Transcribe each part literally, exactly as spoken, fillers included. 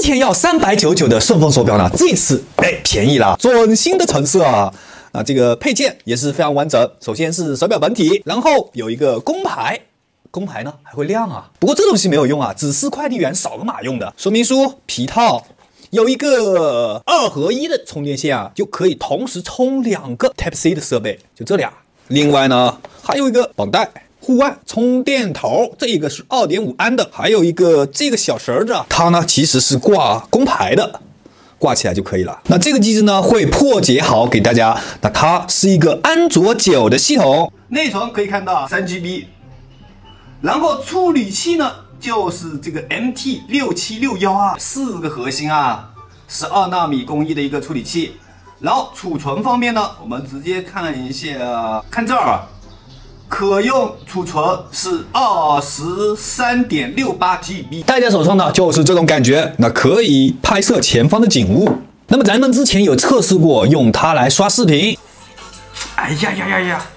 天要三百九十九的顺丰手表呢，这次哎便宜了，准新的成色啊。啊，这个配件也是非常完整。首先是手表本体，然后有一个工牌，工牌呢还会亮啊。不过这东西没有用啊，只是快递员扫个码用的。说明书、皮套，有一个二合一的充电线啊，就可以同时充两个 Type C 的设备，就这俩。另外呢，还有一个绑带。 户外充电头，这个是 二点五安的，还有一个这个小绳子，它呢其实是挂工牌的，挂起来就可以了。那这个机子呢会破解好给大家，那它是一个安卓九的系统，内存可以看到 三 G B， 然后处理器呢就是这个 M T 六七六一二，四个核心啊，十二纳米工艺的一个处理器。然后储存方面呢，我们直接看一下，看这儿啊。 可用储存是二十三点六八 G B， 戴在手上呢就是这种感觉，那可以拍摄前方的景物。那么咱们之前有测试过，用它来刷视频。哎呀呀呀呀！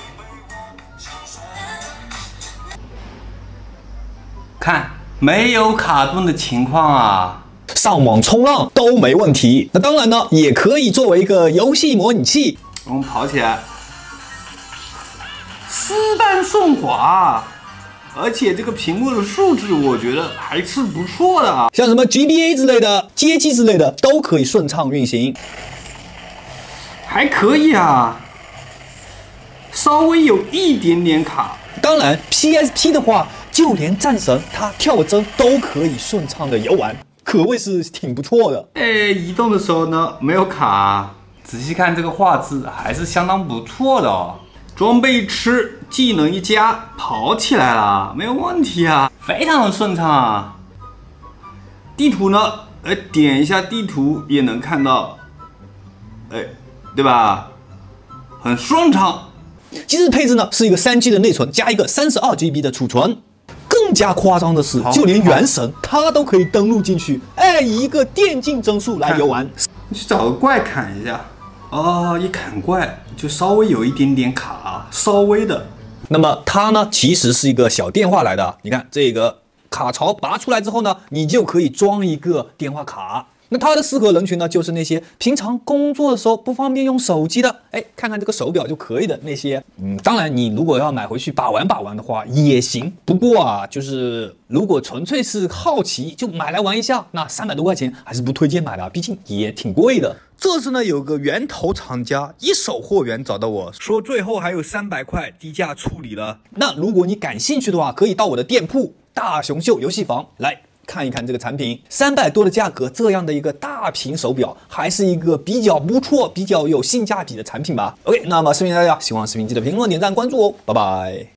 看没有卡顿的情况啊，上网冲浪都没问题。那当然呢，也可以作为一个游戏模拟器。我们跑起来。 丝般顺滑，而且这个屏幕的素质我觉得还是不错的啊，像什么 G B A 之类的、街机之类的都可以顺畅运行，还可以啊，稍微有一点点卡。当然 P S P 的话，就连战神它跳帧都可以顺畅的游玩，可谓是挺不错的。哎，移动的时候呢没有卡，仔细看这个画质还是相当不错的哦。 装备一吃，技能一加，跑起来了，没有问题啊，非常的顺畅啊。地图呢，呃，点一下地图也能看到，哎，对吧？很顺畅。机子配置呢是一个 三 G 的内存加一个 三十二 G B 的储存。更加夸张的是，就连原神它都可以登录进去，哎，以一个电竞帧数来游玩。你去找个怪砍一下。 哦，一砍怪就稍微有一点点卡，稍微的。那么它呢，其实是一个小电话来的。你看这个卡槽拔出来之后呢，你就可以装一个电话卡。那它的适合人群呢，就是那些平常工作的时候不方便用手机的，哎，看看这个手表就可以的那些。嗯，当然你如果要买回去把玩把玩的话也行。不过啊，就是如果纯粹是好奇就买来玩一下，那三百多块钱还是不推荐买的，毕竟也挺贵的。 这次呢，有个源头厂家一手货源找到我说，最后还有三百块低价处理了。那如果你感兴趣的话，可以到我的店铺大熊秀游戏房来看一看这个产品。三百多的价格，这样的一个大屏手表，还是一个比较不错、比较有性价比的产品吧。OK， 那么视频大家喜欢视频记得评论、点赞、关注哦，拜拜。